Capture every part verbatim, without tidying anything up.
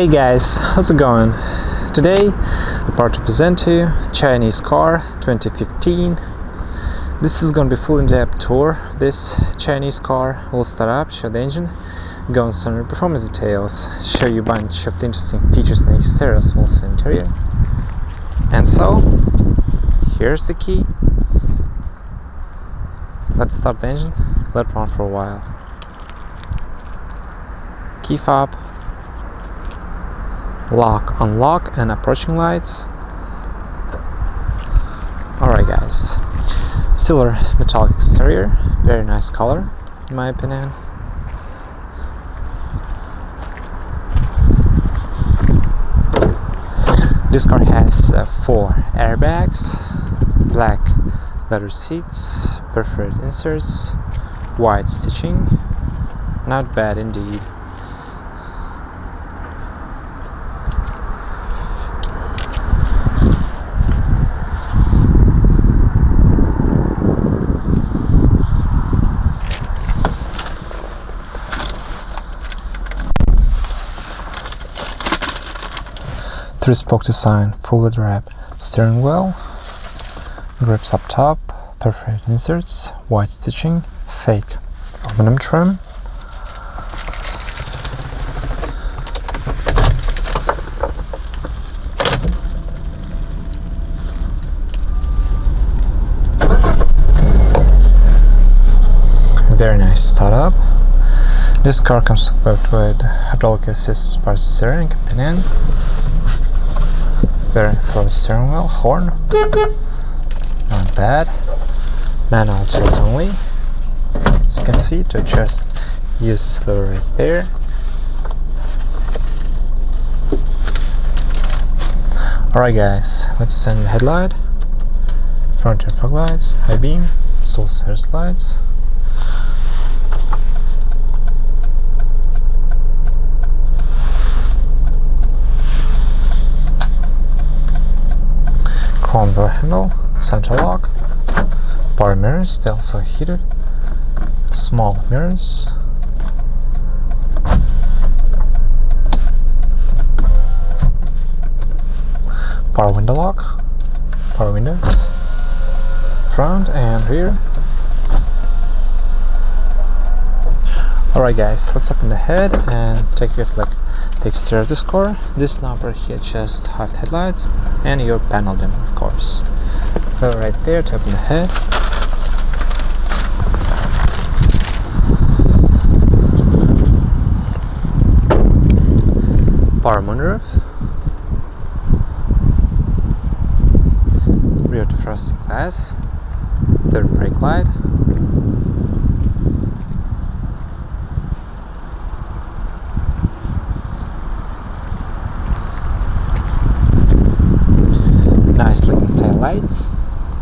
Hey guys, how's it going? Today I'm about to present to you Chinese car twenty fifteen. This is gonna be full in-depth tour. This Chinese car will start up, show the engine, go on some performance details, show you a bunch of interesting features in the exterior as well as the interior. And so, here's the key. Let's start the engine, let it run for a while. Key fob, lock, unlock, and approaching lights. Alright guys, silver metallic exterior, very nice color in my opinion. This car has uh, four airbags, black leather seats, perforated inserts, white stitching, not bad indeed. Three spoke design, full leather wrap steering wheel, grips up top, perforated inserts, white stitching, fake aluminum trim. Very nice startup. This car comes equipped with hydraulic assist smart steering companion. Very for steering wheel, horn, not bad. Manual tilt only. As you can see, to adjust, use this lever right there. Alright guys, let's send the headlight, front and fog lights, high beam, soul stairs lights. Chrome door handle, center lock, power mirrors, they also heated, small mirrors, power window lock, power windows, front and rear. Alright guys, let's open the hood and take a look at the exterior of this car. This number here just half headlights and your panel dimmer, of course. Go right there to open the hood. Power moonroof, rear defrosting glass, third brake light, nice looking tail lights,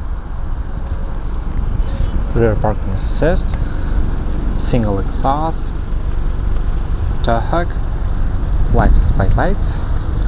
rear parking assist, single exhaust, tow hook, license plate lights,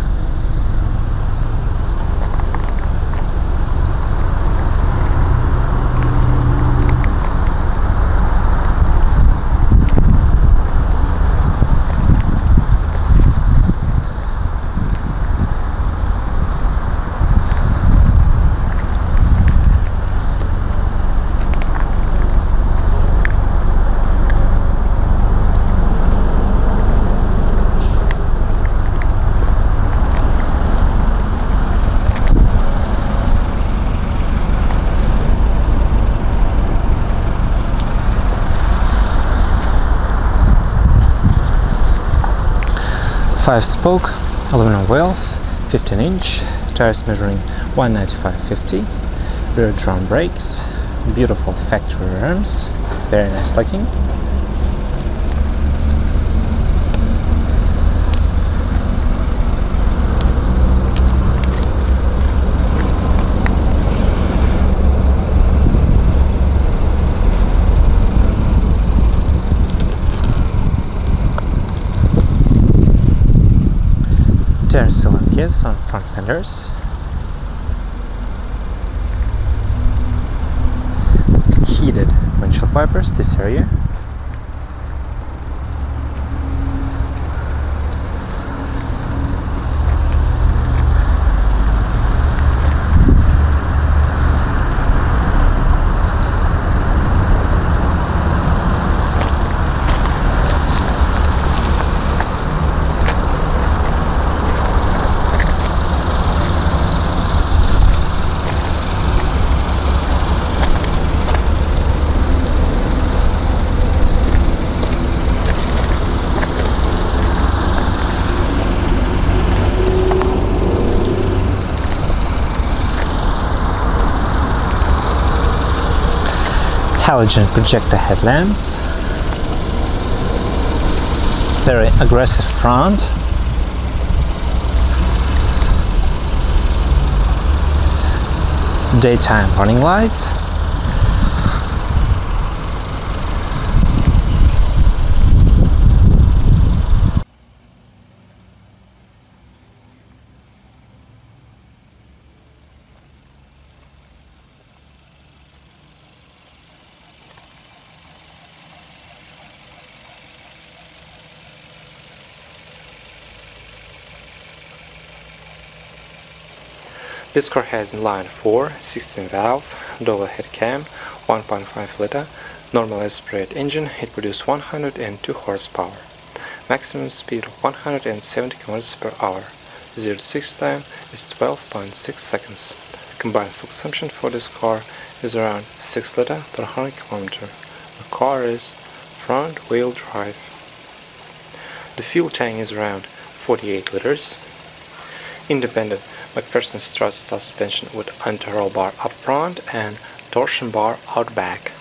five spoke aluminum wheels, fifteen inch, tires measuring one ninety-five fifty, rear drum brakes, beautiful factory rims, very nice looking. Turn sill and kids on front fenders. Heated windshield wipers, this area. halogen projector headlamps, very aggressive front, daytime running lights, This car has inline four, sixteen valve, dual head cam, one point five liter, normal aspirated engine. It produces one hundred two horsepower. Maximum speed of one hundred seventy kilometers per hour. zero to sixty time is twelve point six seconds. The combined fuel consumption for this car is around six liter per one hundred kilometers. The car is front wheel drive. The fuel tank is around forty-eight liters. Independent McPherson strut suspension with anti-roll bar up front and torsion bar out back.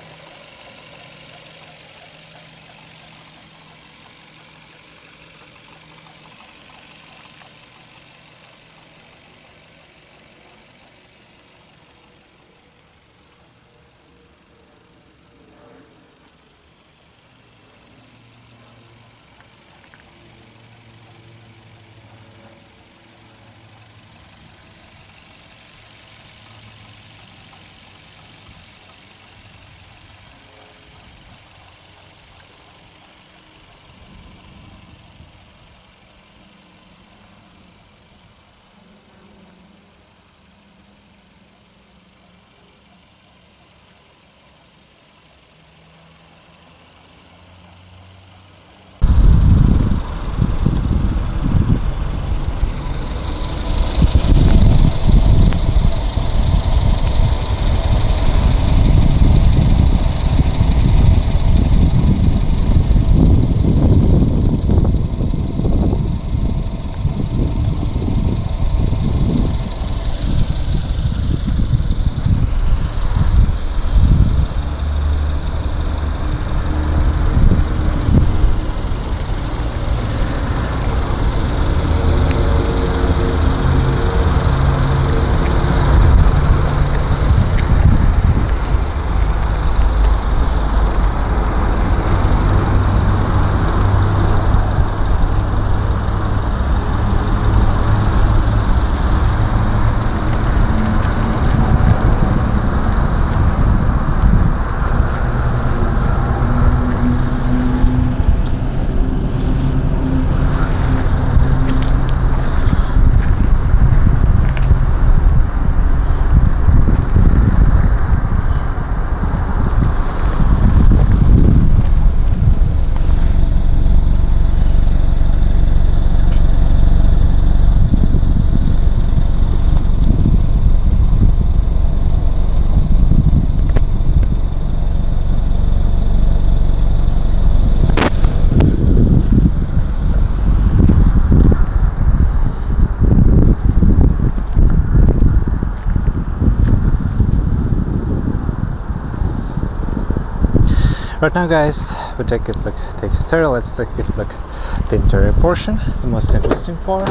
Right now, guys, we take a look at the exterior. Let's take a look at the interior portion, the most interesting part.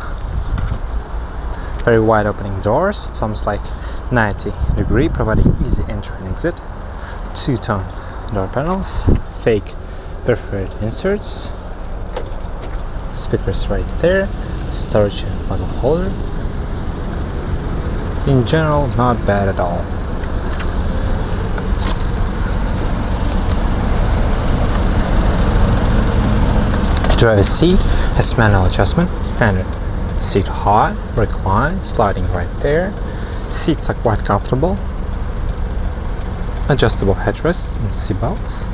Very wide opening doors. It's almost like ninety degree, providing easy entry and exit. Two-tone door panels, fake perforated inserts, speakers right there, storage bottle holder. In general, not bad at all. Driver's seat has manual adjustment, standard seat height, recline, sliding right there. Seats are quite comfortable. Adjustable headrests and seat belts.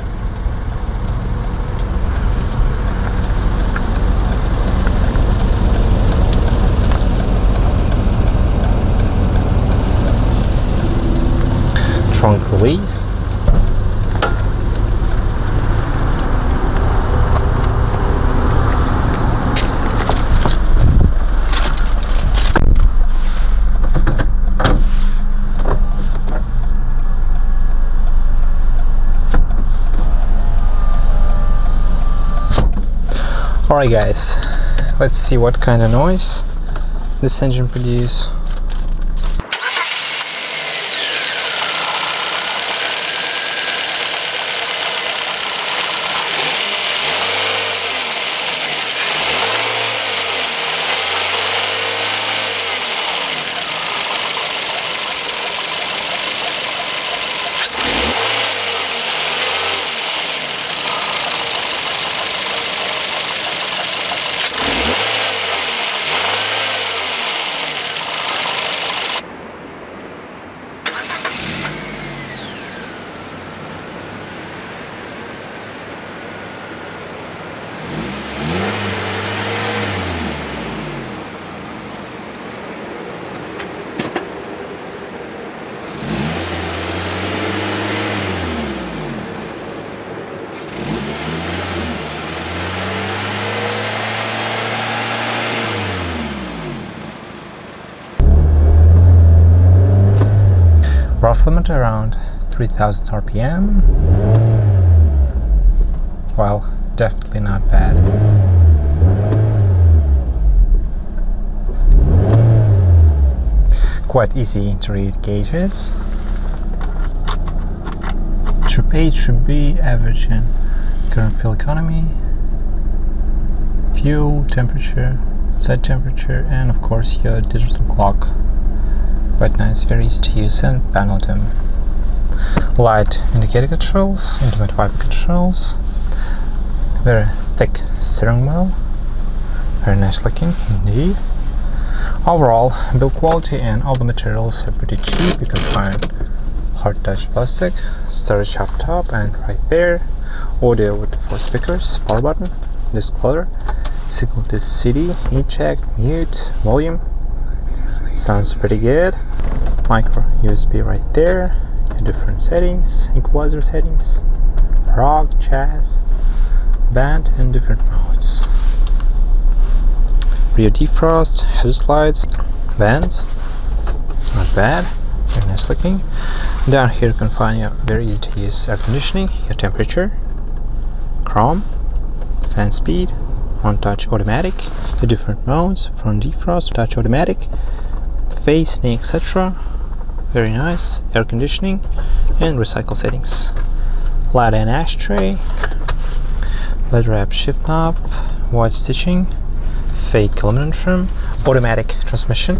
Trunk release. Alright guys, let's see what kind of noise this engine produces. Rough limit around three thousand R P M. Well, definitely not bad. Quite easy to read gauges. Trip A, Trip B, average and current fuel economy, fuel, temperature, side temperature, and of course your digital clock. Quite nice, very easy to use, and panel dim. Light indicator controls, intimate wiper controls, very thick steering wheel, very nice looking indeed. Overall, build quality and all the materials are pretty cheap. You can find hard touch plastic, storage up top and right there, audio with four speakers, power button, disc loader, single disc C D, eject, mute, volume. Sounds pretty good. Micro U S B right there, different settings, equalizer settings, rock, jazz, band, and different modes. Rear defrost, hazard lights, vents, not bad, very nice looking. Down here you can find your very easy to use air conditioning, your temperature, chrome, fan speed, one touch automatic, the different modes from defrost, touch automatic, face, knee, et cetera. Very nice, air conditioning and recycle settings. Light and ashtray, lead wrap shift knob, white stitching, fade aluminum trim, automatic transmission,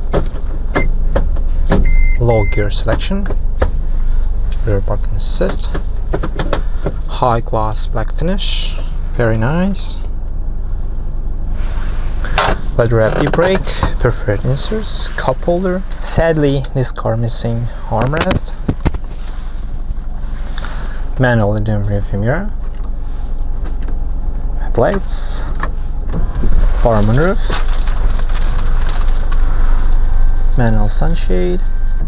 low gear selection, rear parking assist, high gloss black finish, very nice. Lead wrap e-brake, perforated inserts, cup holder. Sadly, this car missing armrest. Manual dim rear view mirror. Headlights. Power moonroof. Manual sunshade.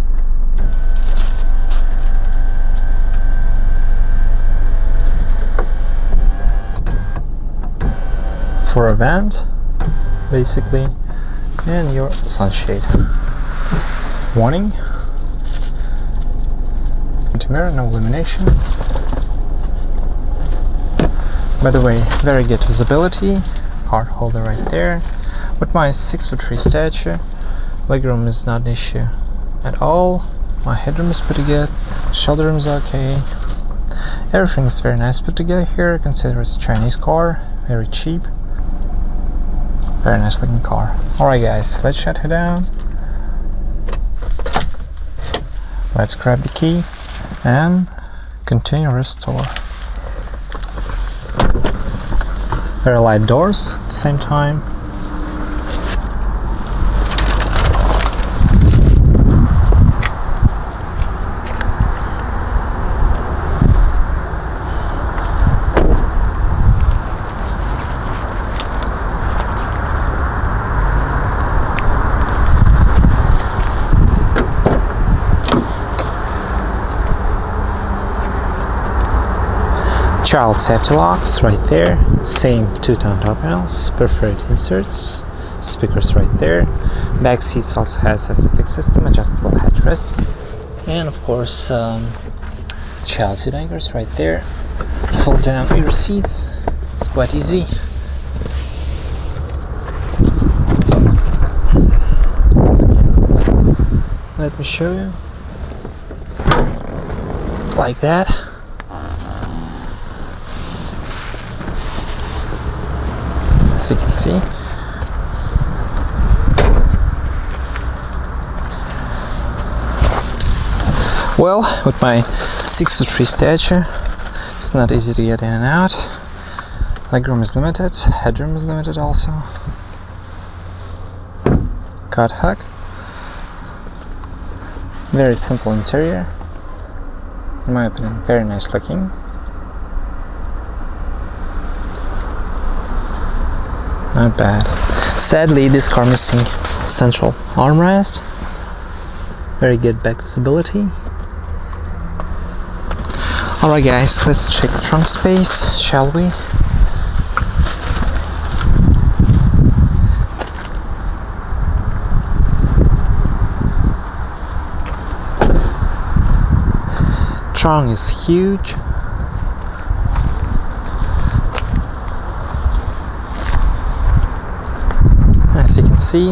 For a vent, basically, and your sunshade. Warning, anti-mirror, no illumination. By the way, very good visibility, card holder right there. With my six foot three stature, legroom is not an issue at all. My headroom is pretty good, shoulder room is okay. Everything is very nice put together here. Consider it's a Chinese car, very cheap. Very nice looking car. Alright guys, let's shut her down. Let's grab the key and continue restore. Very light doors at the same time. Child safety locks right there, same two-tone door panels, perforated inserts, speakers right there. Back seats also has a fixed system, adjustable headrests, and of course um, child seat anchors right there. Fold down rear seats, it's quite easy. let me show you. Like that. As you can see. Well, with my six foot three stature, it's not easy to get in and out. Legroom is limited, headroom is limited also. Cot hug. Very simple interior. In my opinion, very nice looking. Not bad. Sadly, this car missing central armrest. Very good back visibility. Alright guys, let's check trunk space, shall we? Trunk is huge. As you can see,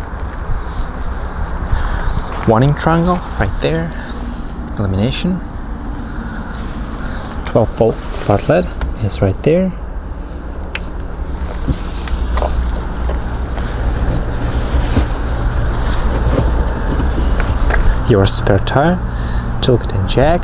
warning triangle right there, illumination. twelve volt flat L E D is right there. Your spare tire, tilt and jack.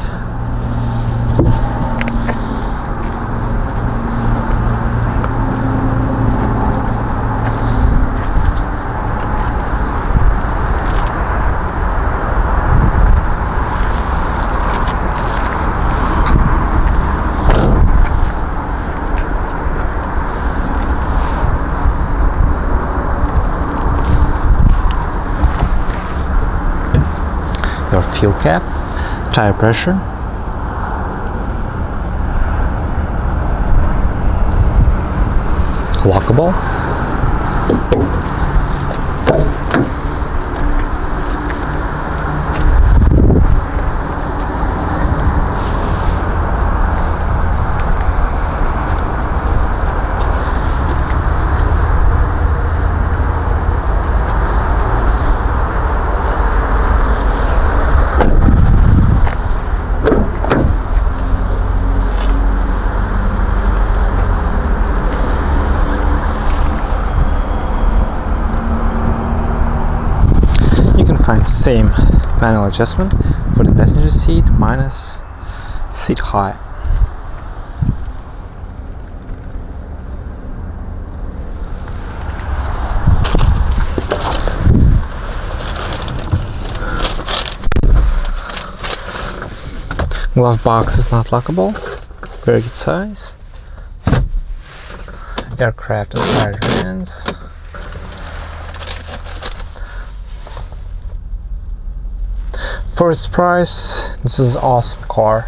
Your fuel cap, tire pressure, lockable, find same manual adjustment for the passenger seat minus seat height. Glove box is not lockable, very good size. Aircraft inspired hands. For its price, this is an awesome car.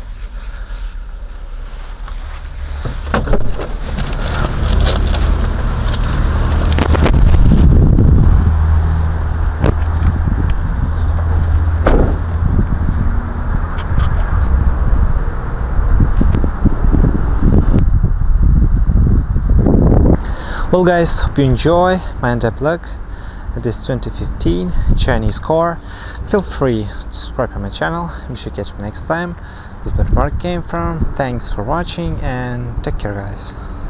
Well guys, hope you enjoy my in-depth look at this twenty fifteen Chinese car. Feel free to subscribe to my channel. You should catch me next time. This is where the mark came from. Thanks for watching and take care guys.